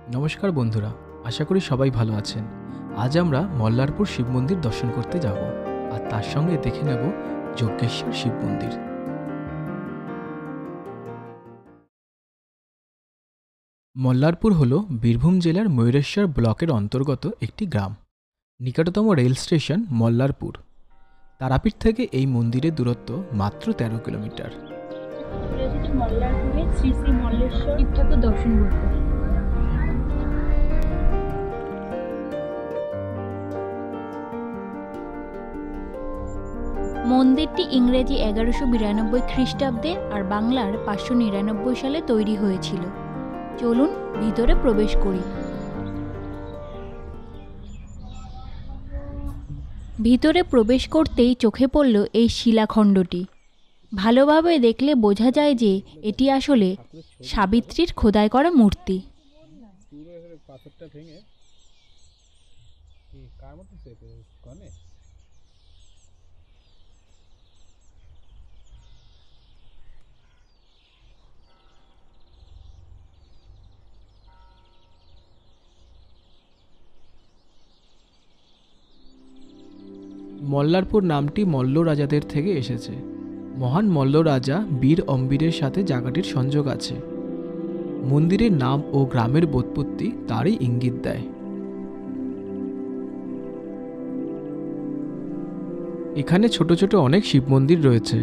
নমস্কার বন্ধুরা, আশা করি সবাই ভালো আছেন। আজ আমরা মল্লারপুর শিব মন্দির দর্শন করতে যাব আর তার সঙ্গে দেখে নেব যজ্ঞেশ্বর শিব মন্দির। মল্লারপুর হল বীরভূম জেলার ময়ূরেশ্বর ব্লকের অন্তর্গত একটি গ্রাম। নিকটতম রেল স্টেশন মল্লারপুর। তারাপীঠ থেকে এই মন্দিরের দূরত্ব মাত্র 13 কিলোমিটার। মল্লারপুরে শ্রী শ্রী মল্লেশ্বর শিব ঠাকুর দর্শন করতে। মন্দিরটি ইংরেজি 1192 খ্রিস্টাব্দে আর বাংলার 599 সালে তৈরি হয়েছিল। চলুন ভিতরে প্রবেশ করি। ভিতরে প্রবেশ করতেই চোখে পড়ল এই শিলাখণ্ডটি। ভালোভাবে দেখলে বোঝা যায় যে এটি আসলে সাবিত্রীর খোদাই করা মূর্তি। মল্লারপুর নামটি মল্ল রাজাদের থেকে এসেছে। মহান মল্ল রাজা বীর অম্বিরের সাথে জায়গাটির সংযোগ আছে। মন্দিরের নাম ও গ্রামের বোৎপত্তি তারই ইঙ্গিত দেয়। এখানে ছোট ছোট অনেক শিব মন্দির রয়েছে।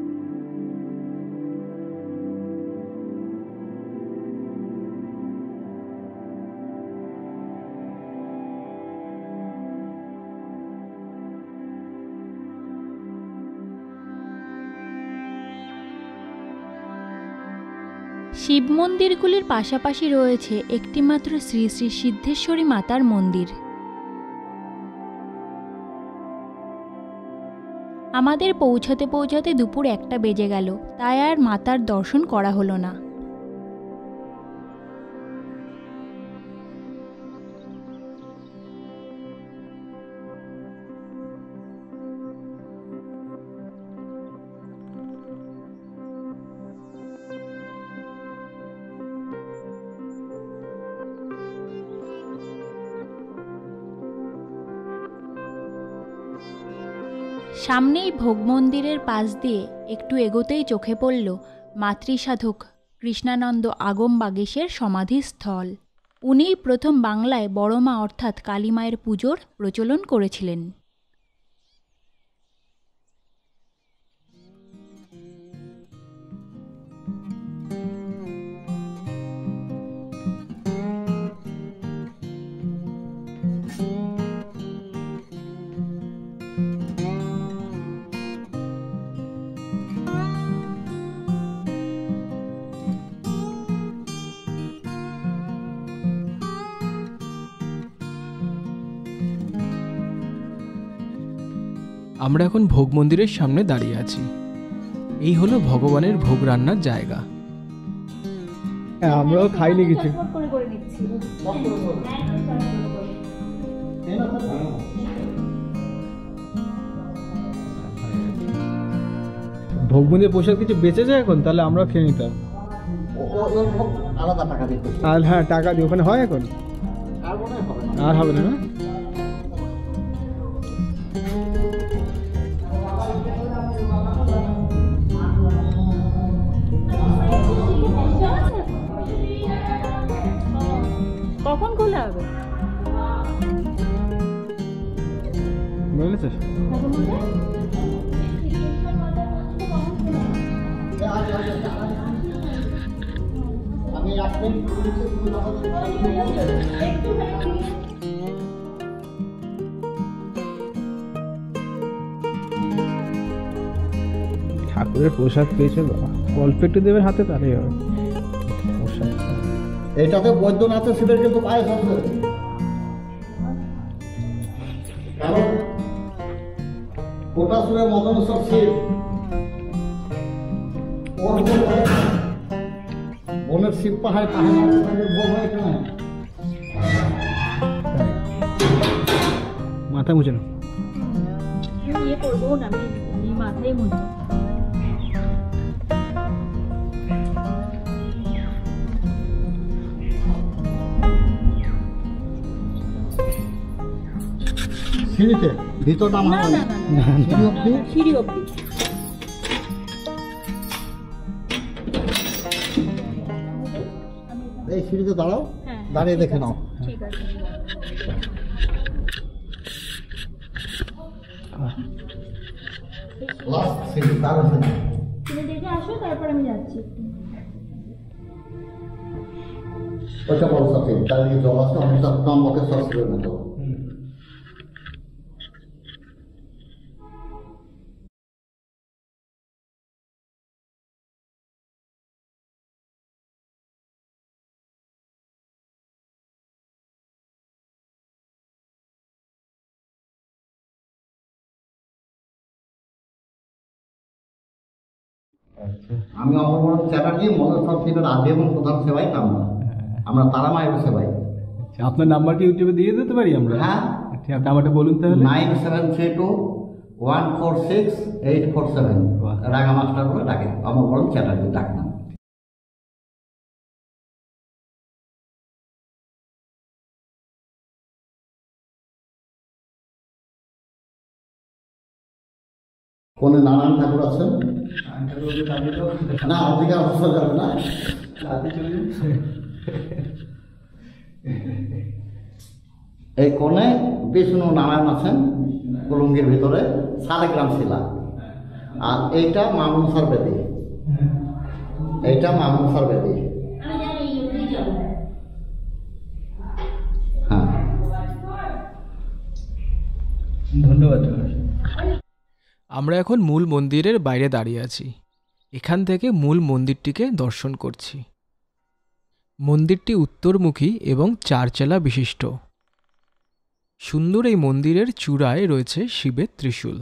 শিব মন্দিরগুলির পাশাপাশি রয়েছে একটিমাত্র শ্রী শ্রী সিদ্ধেশ্বরী মাতার মন্দির। আমাদের পৌঁছাতে পৌঁছাতে দুপুর 1টা বেজে গেল, তাই আর মাতার দর্শন করা হলো না। সামনেই ভোগ মন্দিরের পাশ দিয়ে একটু এগোতেই চোখে পড়ল মাতৃসাধক কৃষ্ণানন্দ আগম বাগীশের সমাধিস্থল। উনিই প্রথম বাংলায় বড় মা অর্থাৎ কালী মায়ের পুজোর প্রচলন করেছিলেন। আমরা এখন ভোগ মন্দিরের সামনে দাঁড়িয়ে আছি। এই হলো ভগবানের ভোগ রান্নার জায়গা। আমরাও খাইনি কিছু। ভোগ মন্দির প্রসাদ কিছু বেঁচেছে এখন, তাহলে আমরা খেয়ে নিতাম। আলাদা টাকা দিতে আর হ্যাঁ, টাকা দিয়ে ওখানে হয় এখন। আর হবে না। কখন খোলা হবে? বুঝেছিস? আমি আসবেন ঠাকুরের প্রসাদ পেয়েছে, অল্প একটু দেবেন হাতে, তাহলেই হবে। এটাতে বৈদ্যনাথের শিবের কিন্তু পায়ে থাকবে, কারণ ওটা শুনে মদনেশ্বর শিব বনের শিব পাহাড় মাথা মুছে না। ইয়ে করবো না, আমি মাথায় মুছবো। সিঁড়িতে ভিতর নামা হবে না। সিঁড়ি অবধি সিঁড়ি অবধি। এই সিঁড়িতে দাঁড়াও, হ্যাঁ, দাঁড়িয়ে দেখে নাও। ঠিক আছে। লাস্ট সিঁড়ি, তার আছে না। তুমি দেখে আসো, তারপর আমি যাচ্ছি। ওইটা বড় সাথে চারিদিকে জল আছে, অনেকটা টম্বকের সসের মতো। আমি অমরমোহন চ্যাটার্জি, মনোরম শিবের আদি এবং প্রধান সেবাই আমরা। আমরা তারা মায়ের সেবাই। আচ্ছা, আপনার নাম্বার কি ইউটিউবে দিয়ে দিতে পারি আমরা? হ্যাঁ, আচ্ছা, নাম্বারটা বলুন তাহলে। 9732146847। রাগা মাস্টার করে ডাকে, অমরমোহন চ্যাটার্জি ডাক নাম। কোনে নারায়ণ ঠাকুর আছেন? না, ওদিকে অবশ্য যাবে না। এই কোণে বিষ্ণু নারায়ণ আছেন কুলুঙ্গির ভিতরে, শালিগ্রাম শিলা। আর এইটা মামুনসার বেদি, এইটা মামুনসার বেদি। হ্যাঁ, ধন্যবাদ। আমরা এখন মূল মন্দিরের বাইরে দাঁড়িয়ে আছি। এখান থেকে মূল মন্দিরটিকে দর্শন করছি। মন্দিরটি উত্তরমুখী এবং চারচালা বিশিষ্ট। সুন্দর এই মন্দিরের চূড়ায় রয়েছে শিবের ত্রিশূল।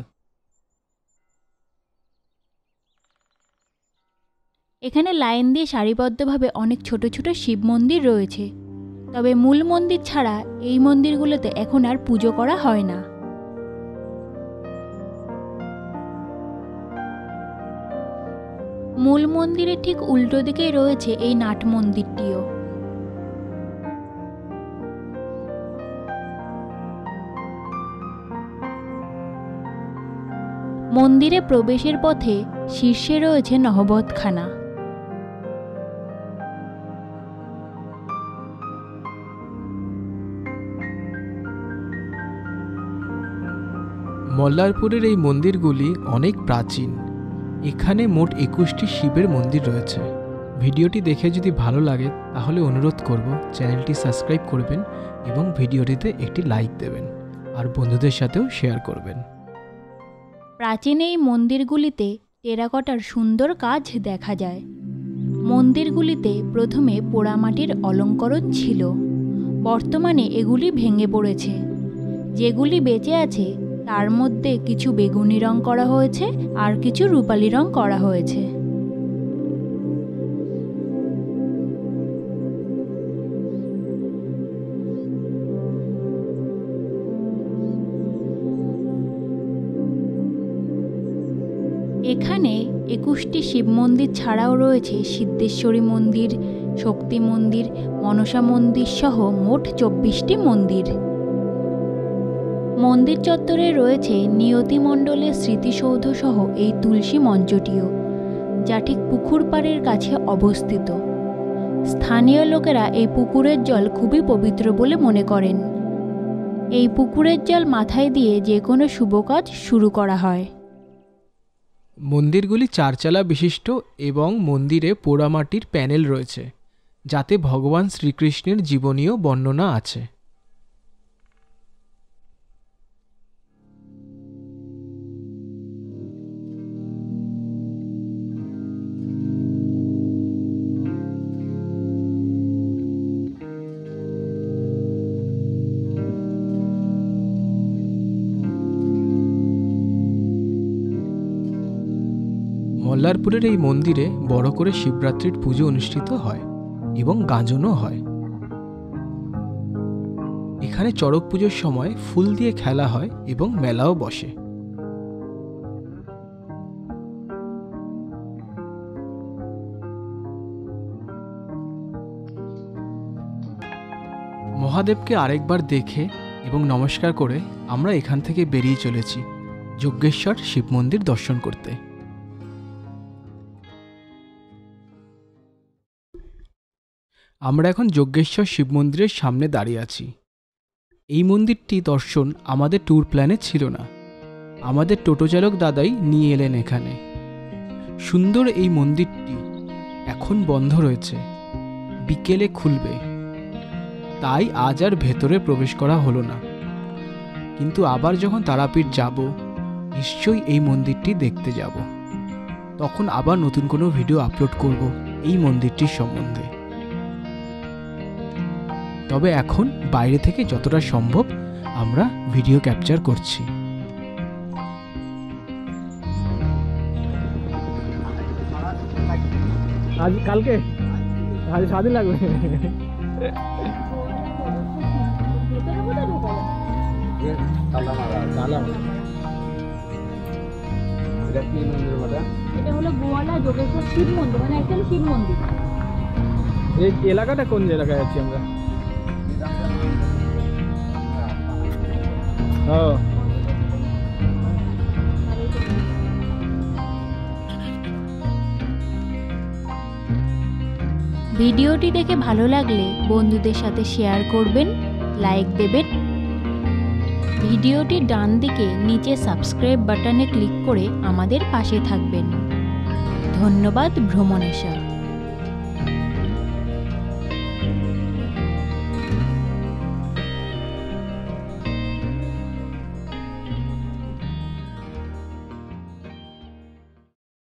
এখানে লাইন দিয়ে সারিবদ্ধভাবে অনেক ছোট ছোট শিব মন্দির রয়েছে। তবে মূল মন্দির ছাড়া এই মন্দিরগুলোতে এখন আর পুজো করা হয় না। মূল মন্দিরের ঠিক উল্টো দিকেই রয়েছে এই নাট মন্দিরটিও। মন্দিরে প্রবেশের পথে শীর্ষে রয়েছে নহবতখানা। মল্লারপুরের এই মন্দিরগুলি অনেক প্রাচীন। এখানে মোট 21টি শিবের মন্দির রয়েছে। ভিডিওটি দেখে যদি ভালো লাগে তাহলে অনুরোধ করব চ্যানেলটি সাবস্ক্রাইব করবেন এবং ভিডিওটিতে একটি লাইক দেবেন আর বন্ধুদের সাথেও শেয়ার করবেন। প্রাচীন এই মন্দিরগুলিতে টেরাকোটার সুন্দর কাজ দেখা যায়। মন্দিরগুলিতে প্রথমে পোড়ামাটির অলঙ্করণ ছিল, বর্তমানে এগুলি ভেঙে পড়েছে। যেগুলি বেঁচে আছে তার মধ্যে কিছু বেগুনি রং করা হয়েছে আর কিছু রূপালি রং করা হয়েছে। এখানে 21টি শিব মন্দির ছাড়াও রয়েছে সিদ্ধেশ্বরী মন্দির, শক্তি মন্দির, মনসা মন্দির সহ মোট 24টি মন্দির। মন্দির চত্বরে রয়েছে নিয়তি মণ্ডলের স্মৃতিসৌধ সহ এই তুলসী মঞ্চটিও, যা ঠিক পুকুর পাড়ের কাছে অবস্থিত। স্থানীয় লোকেরা এই পুকুরের জল খুবই পবিত্র বলে মনে করেন। এই পুকুরের জল মাথায় দিয়ে যে কোনো শুভ কাজ শুরু করা হয়। মন্দিরগুলি চারচালা বিশিষ্ট এবং মন্দিরে পোড়ামাটির প্যানেল রয়েছে, যাতে ভগবান শ্রীকৃষ্ণের জীবনীয় বর্ণনা আছে। মল্লারপুরের এই মন্দিরে বড় করে শিবরাত্রির পুজো অনুষ্ঠিত হয় এবং গাজনও হয়। এখানে চড়ক পুজোর সময় ফুল দিয়ে খেলা হয় এবং মেলাও বসে। মহাদেবকে আরেকবার দেখে এবং নমস্কার করে আমরা এখান থেকে বেরিয়ে চলেছি যজ্ঞেশ্বর শিব মন্দির দর্শন করতে। আমরা এখন যজ্ঞেশ্বর শিব মন্দিরের সামনে দাঁড়িয়ে আছি। এই মন্দিরটি দর্শন আমাদের ট্যুর প্ল্যানে ছিল না, আমাদের টোটো চালক দাদাই নিয়ে এলেন এখানে। সুন্দর এই মন্দিরটি এখন বন্ধ রয়েছে, বিকেলে খুলবে, তাই আজ আর ভেতরে প্রবেশ করা হলো না। কিন্তু আবার যখন তারাপীঠ যাব, নিশ্চয়ই এই মন্দিরটি দেখতে যাব। তখন আবার নতুন কোনো ভিডিও আপলোড করব এই মন্দিরটির সম্বন্ধে। তবে এখন বাইরে থেকে যতটা সম্ভব আমরা ভিডিও ক্যাপচার করছি। আজ কালকে আজ সারাদিন লাগবে। এটা হলো গোয়ালা যোগেশ্বর শিব মন্দির, মানে অ্যাকচুয়ালি শিব মন্দির। এই এলাকাটা কোন এলাকায় আছি আমরা? ও ভিডিওটি দেখে ভালো লাগলে বন্ধুদের সাথে শেয়ার করবেন, লাইক দেবেন। ভিডিওটির ডান দিকে নিচে সাবস্ক্রাইব বাটনে ক্লিক করে আমাদের পাশে থাকবেন। ধন্যবাদ ভ্রমণেশা।